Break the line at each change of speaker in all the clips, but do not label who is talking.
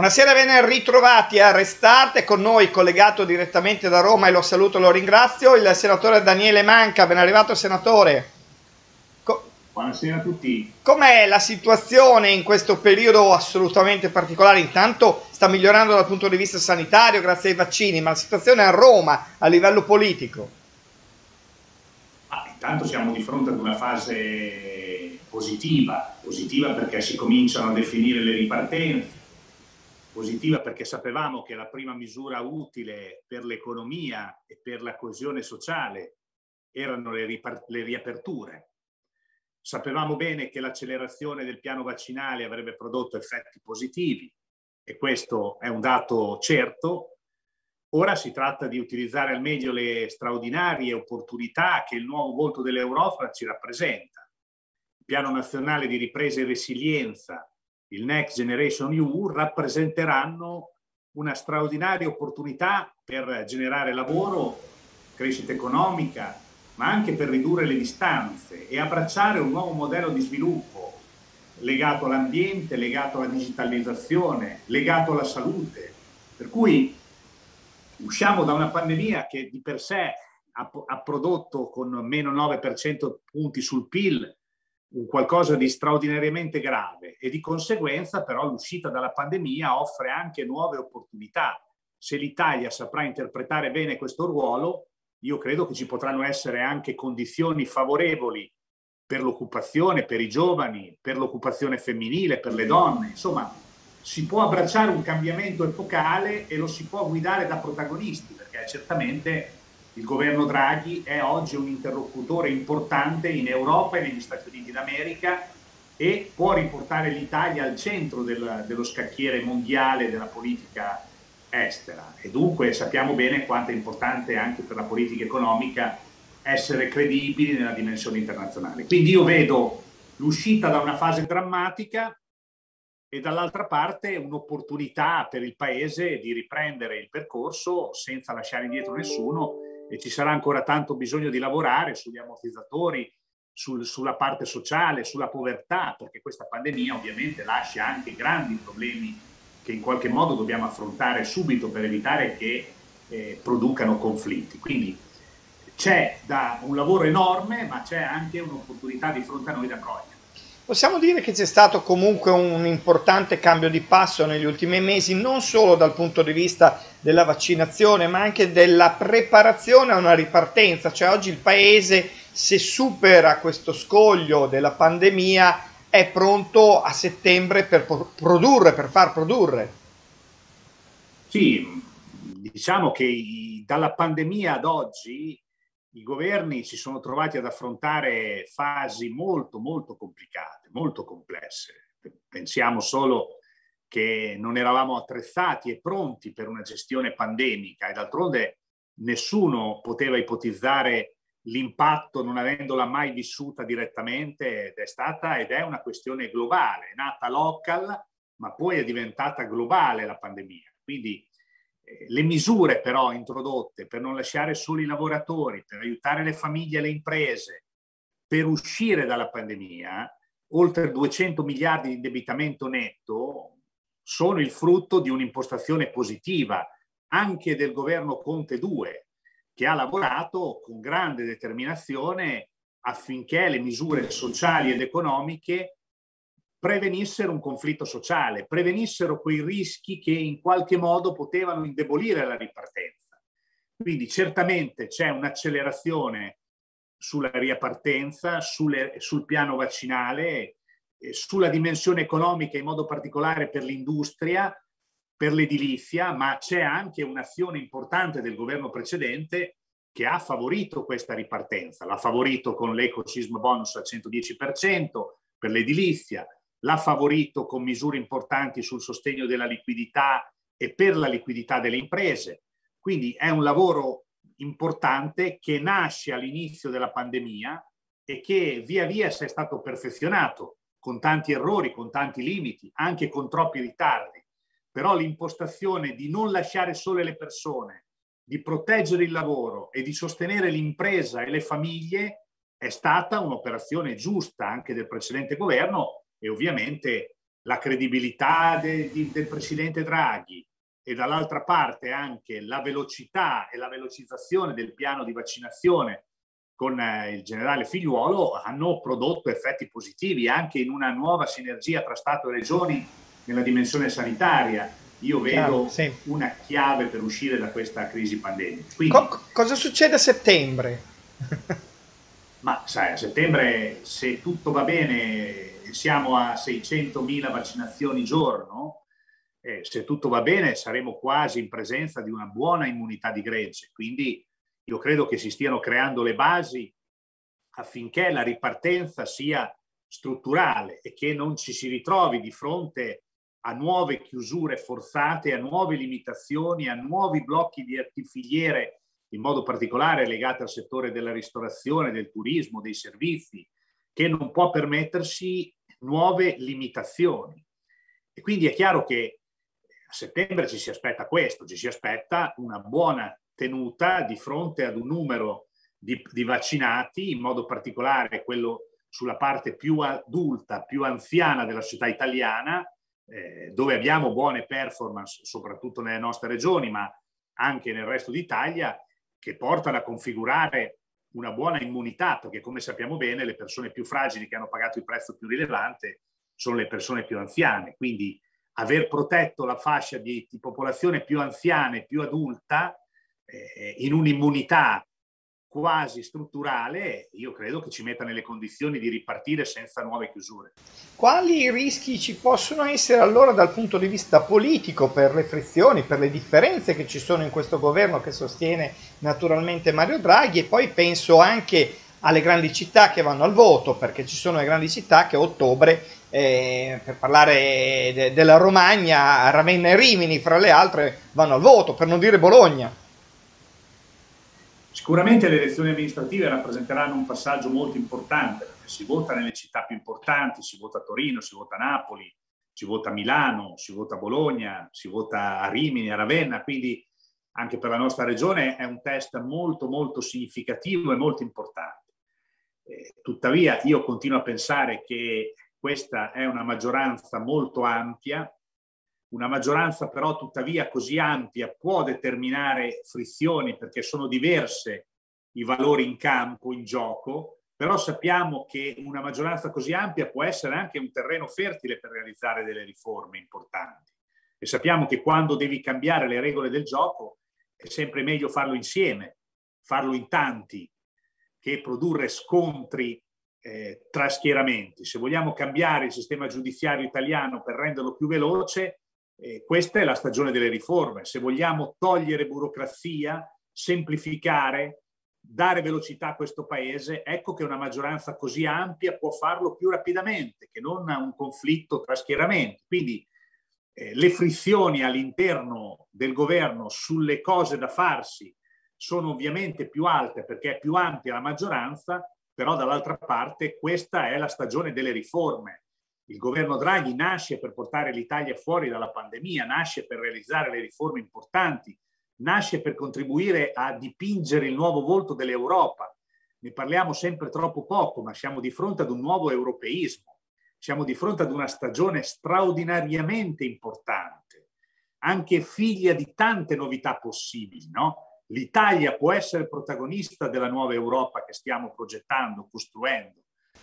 Buonasera, ben ritrovati a Restart. Con noi, collegato direttamente da Roma, e lo saluto e lo ringrazio, il senatore Daniele Manca. Ben arrivato, senatore.
Buonasera a tutti.
Com'è la situazione in questo periodo assolutamente particolare? Intanto sta migliorando dal punto di vista sanitario grazie ai vaccini, ma la situazione a Roma a livello politico?
Intanto siamo di fronte ad una fase positiva perché si cominciano a definire le ripartenze, positiva perché sapevamo che la prima misura utile per l'economia e per la coesione sociale erano le riaperture. Sapevamo bene che l'accelerazione del piano vaccinale avrebbe prodotto effetti positivi e questo è un dato certo. Ora si tratta di utilizzare al meglio le straordinarie opportunità che il nuovo volto dell'Europa ci rappresenta. Il Piano Nazionale di Ripresa e Resilienza, il Next Generation EU, rappresenteranno una straordinaria opportunità per generare lavoro, crescita economica, ma anche per ridurre le distanze e abbracciare un nuovo modello di sviluppo legato all'ambiente, legato alla digitalizzazione, legato alla salute. Per cui usciamo da una pandemia che di per sé ha prodotto con meno 9% punti sul PIL un qualcosa di straordinariamente grave e di conseguenza però l'uscita dalla pandemia offre anche nuove opportunità. Se l'Italia saprà interpretare bene questo ruolo, io credo che ci potranno essere anche condizioni favorevoli per l'occupazione, per i giovani, per l'occupazione femminile, per le donne. Insomma, si può abbracciare un cambiamento epocale e lo si può guidare da protagonisti, perché certamente il governo Draghi è oggi un interlocutore importante in Europa e negli Stati Uniti d'America e può riportare l'Italia al centro dello scacchiere mondiale della politica estera. E dunque sappiamo bene quanto è importante anche per la politica economica essere credibili nella dimensione internazionale. Quindi io vedo l'uscita da una fase drammatica e dall'altra parte un'opportunità per il Paese di riprendere il percorso senza lasciare indietro nessuno, e ci sarà ancora tanto bisogno di lavorare sugli ammortizzatori, sulla parte sociale, sulla povertà, perché questa pandemia ovviamente lascia anche grandi problemi che in qualche modo dobbiamo affrontare subito per evitare che producano conflitti. Quindi c'è un lavoro enorme, ma c'è anche un'opportunità di fronte a noi da cogliere.
Possiamo dire che c'è stato comunque un importante cambio di passo negli ultimi mesi, non solo dal punto di vista della vaccinazione, ma anche della preparazione a una ripartenza. Cioè oggi il Paese, se supera questo scoglio della pandemia, è pronto a settembre per produrre, per far produrre.
Sì, diciamo che dalla pandemia ad oggi i governi si sono trovati ad affrontare fasi molto, molto complicate, molto complesse. Pensiamo solo che non eravamo attrezzati e pronti per una gestione pandemica e d'altronde nessuno poteva ipotizzare l'impatto non avendola mai vissuta direttamente, ed è stata ed è una questione globale, è nata local, ma poi è diventata globale la pandemia. Quindi le misure però introdotte per non lasciare soli i lavoratori, per aiutare le famiglie e le imprese, per uscire dalla pandemia, oltre 200 miliardi di indebitamento netto, sono il frutto di un'impostazione positiva anche del governo Conte 2, che ha lavorato con grande determinazione affinché le misure sociali ed economiche prevenissero un conflitto sociale, prevenissero quei rischi che in qualche modo potevano indebolire la ripartenza. Quindi certamente c'è un'accelerazione sulla ripartenza, sul piano vaccinale, sulla dimensione economica in modo particolare per l'industria, per l'edilizia, ma c'è anche un'azione importante del governo precedente che ha favorito questa ripartenza. L'ha favorito con l'eco-sisma bonus al 110% per l'edilizia, l'ha favorito con misure importanti sul sostegno della liquidità e per la liquidità delle imprese. Quindi è un lavoro importante che nasce all'inizio della pandemia e che via via si è stato perfezionato con tanti errori, con tanti limiti, anche con troppi ritardi. Però l'impostazione di non lasciare sole le persone, di proteggere il lavoro e di sostenere l'impresa e le famiglie è stata un'operazione giusta anche del precedente governo e ovviamente la credibilità del presidente Draghi e dall'altra parte anche la velocità e la velocizzazione del piano di vaccinazione con il generale Figliuolo hanno prodotto effetti positivi anche in una nuova sinergia tra Stato e Regioni nella dimensione sanitaria. Io vedo una chiave per uscire da questa crisi pandemica. Quindi,
cosa succede a settembre?
Ma sai, a settembre, se tutto va bene, siamo a 600.000 vaccinazioni giorno, se tutto va bene saremo quasi in presenza di una buona immunità di gregge. Quindi io credo che si stiano creando le basi affinché la ripartenza sia strutturale e che non ci si ritrovi di fronte a nuove chiusure forzate, a nuove limitazioni, a nuovi blocchi di filiere, in modo particolare legate al settore della ristorazione, del turismo, dei servizi, che non può permettersi nuove limitazioni. E quindi è chiaro che a settembre ci si aspetta questo, ci si aspetta una buona tenuta di fronte ad un numero di vaccinati, in modo particolare quello sulla parte più adulta, più anziana della società italiana, dove abbiamo buone performance, soprattutto nelle nostre regioni, ma anche nel resto d'Italia, che portano a configurare una buona immunità, perché come sappiamo bene le persone più fragili che hanno pagato il prezzo più rilevante sono le persone più anziane. Quindi aver protetto la fascia di popolazione più anziana e più adulta in un'immunità quasi strutturale, io credo che ci metta nelle condizioni di ripartire senza nuove chiusure.
Quali rischi ci possono essere allora dal punto di vista politico per le frizioni, per le differenze che ci sono in questo governo che sostiene naturalmente Mario Draghi? E poi penso anche alle grandi città che vanno al voto, perché ci sono le grandi città che a ottobre, per parlare della Romagna, Ravenna e Rimini fra le altre vanno al voto, per non dire Bologna.
Sicuramente le elezioni amministrative rappresenteranno un passaggio molto importante, perché si vota nelle città più importanti, si vota a Torino, si vota a Napoli, si vota a Milano, si vota a Bologna, si vota a Rimini, a Ravenna, quindi anche per la nostra regione è un test molto molto significativo e molto importante. Tuttavia io continuo a pensare che questa è una maggioranza molto ampia. Una maggioranza però tuttavia così ampia può determinare frizioni perché sono diverse i valori in campo, in gioco, però sappiamo che una maggioranza così ampia può essere anche un terreno fertile per realizzare delle riforme importanti. E sappiamo che quando devi cambiare le regole del gioco è sempre meglio farlo insieme, farlo in tanti, che produrre scontri tra schieramenti. Se vogliamo cambiare il sistema giudiziario italiano per renderlo più veloce, questa è la stagione delle riforme. Se vogliamo togliere burocrazia, semplificare, dare velocità a questo paese, ecco che una maggioranza così ampia può farlo più rapidamente che non un conflitto tra schieramenti. Quindi le frizioni all'interno del governo sulle cose da farsi sono ovviamente più alte perché è più ampia la maggioranza, però dall'altra parte questa è la stagione delle riforme. Il governo Draghi nasce per portare l'Italia fuori dalla pandemia, nasce per realizzare le riforme importanti, nasce per contribuire a dipingere il nuovo volto dell'Europa. Ne parliamo sempre troppo poco, ma siamo di fronte ad un nuovo europeismo, siamo di fronte ad una stagione straordinariamente importante, anche figlia di tante novità possibili, no? L'Italia può essere protagonista della nuova Europa che stiamo progettando, costruendo,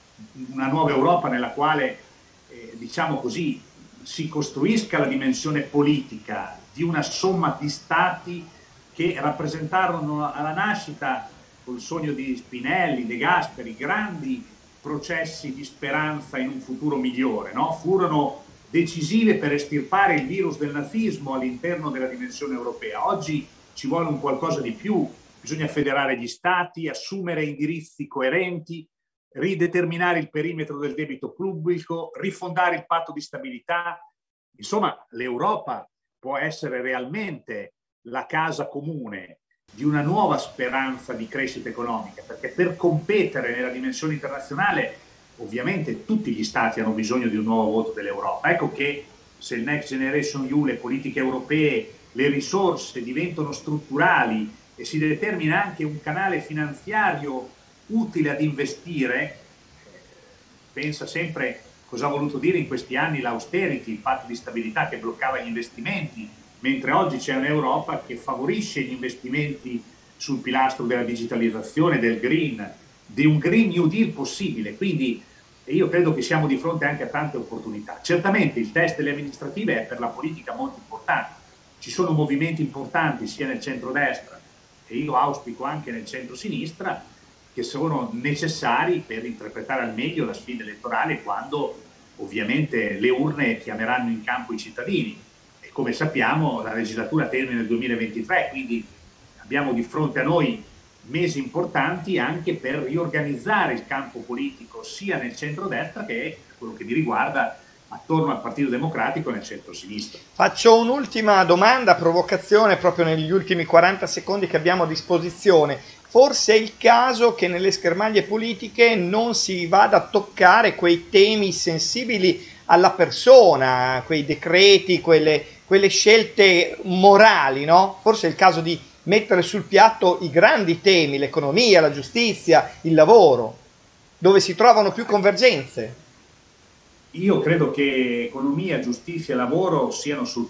una nuova Europa nella quale diciamo così, si costruisca la dimensione politica di una somma di stati che rappresentarono alla nascita, col sogno di Spinelli, De Gasperi, grandi processi di speranza in un futuro migliore, no? Furono decisive per estirpare il virus del nazismo all'interno della dimensione europea. Oggi ci vuole un qualcosa di più, bisogna federare gli stati, assumere indirizzi coerenti, rideterminare il perimetro del debito pubblico, rifondare il patto di stabilità. Insomma, l'Europa può essere realmente la casa comune di una nuova speranza di crescita economica, perché per competere nella dimensione internazionale ovviamente tutti gli stati hanno bisogno di un nuovo voto dell'Europa. Ecco che se il Next Generation EU, le politiche europee, le risorse diventano strutturali e si determina anche un canale finanziario utile ad investire, pensa sempre cosa ha voluto dire in questi anni l'austerity, il patto di stabilità che bloccava gli investimenti, mentre oggi c'è un'Europa che favorisce gli investimenti sul pilastro della digitalizzazione, del green, di un Green New Deal possibile. Quindi io credo che siamo di fronte anche a tante opportunità. Certamente il test delle amministrative è per la politica molto importante. Ci sono movimenti importanti sia nel centrodestra e io auspico anche nel centro-sinistra che sono necessari per interpretare al meglio la sfida elettorale quando ovviamente le urne chiameranno in campo i cittadini. E come sappiamo la legislatura termina nel 2023, quindi abbiamo di fronte a noi mesi importanti anche per riorganizzare il campo politico sia nel centrodestra che quello che mi riguarda attorno al Partito Democratico nel centro-sinistra.
Faccio un'ultima domanda, provocazione, proprio negli ultimi 40 secondi che abbiamo a disposizione. Forse è il caso che nelle schermaglie politiche non si vada a toccare quei temi sensibili alla persona, quei decreti, quelle scelte morali, no? Forse è il caso di mettere sul piatto i grandi temi, l'economia, la giustizia, il lavoro, dove si trovano più convergenze.
Io credo che economia, giustizia e lavoro siano sul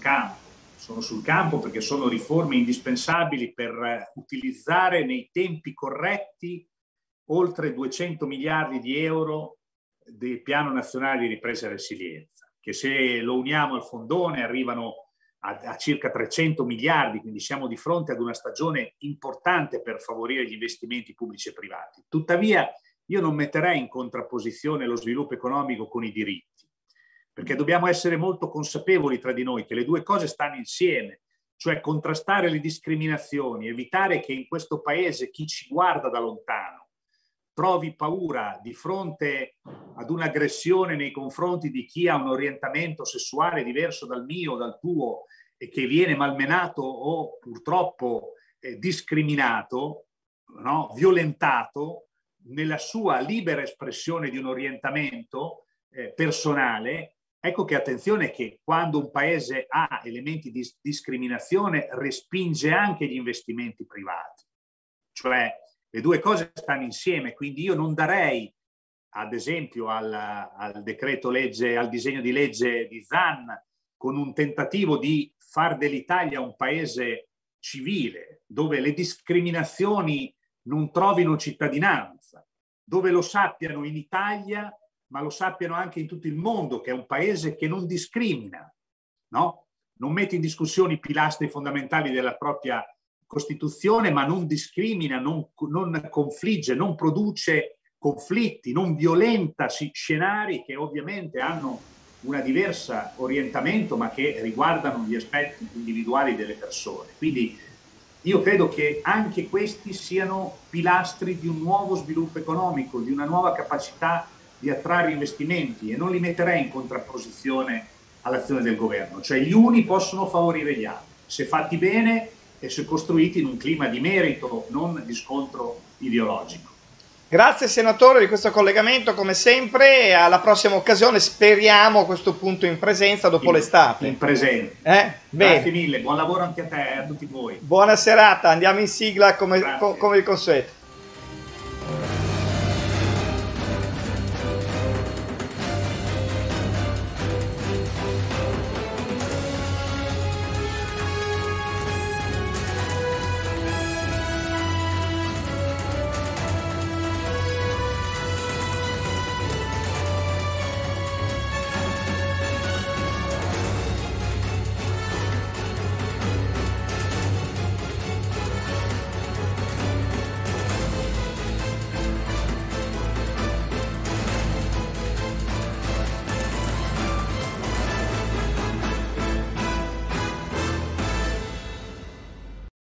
campo perché sono riforme indispensabili per utilizzare nei tempi corretti oltre 200 miliardi di euro del Piano Nazionale di Ripresa e Resilienza, che se lo uniamo al fondone arrivano a circa 300 miliardi, quindi siamo di fronte ad una stagione importante per favorire gli investimenti pubblici e privati. Tuttavia io non metterei in contrapposizione lo sviluppo economico con i diritti, perché dobbiamo essere molto consapevoli tra di noi che le due cose stanno insieme, cioè contrastare le discriminazioni, evitare che in questo paese chi ci guarda da lontano provi paura di fronte ad un'aggressione nei confronti di chi ha un orientamento sessuale diverso dal mio, dal tuo, e che viene malmenato o purtroppo discriminato, no? Violentato nella sua libera espressione di un orientamento personale. Ecco che attenzione che quando un paese ha elementi di discriminazione respinge anche gli investimenti privati, cioè le due cose stanno insieme, quindi io non darei ad esempio al decreto legge, al disegno di legge di Zan con un tentativo di far dell'Italia un paese civile dove le discriminazioni non trovino cittadinanza, dove lo sappiano in Italia ma lo sappiano anche in tutto il mondo che è un paese che non discrimina, no? Non mette in discussione i pilastri fondamentali della propria Costituzione, ma non discrimina, non confligge, non produce conflitti, non violenta scenari che ovviamente hanno un diverso orientamento, ma che riguardano gli aspetti individuali delle persone. Quindi io credo che anche questi siano pilastri di un nuovo sviluppo economico, di una nuova capacità di attrarre investimenti, e non li metterei in contrapposizione all'azione del governo. Cioè gli uni possono favorire gli altri, se fatti bene e se costruiti in un clima di merito, non di scontro ideologico.
Grazie senatore di questo collegamento, come sempre, alla prossima occasione, speriamo a questo punto in presenza dopo l'estate.
In presenza.
Grazie
mille, buon lavoro anche a te e a tutti voi.
Buona serata, andiamo in sigla come di consueto.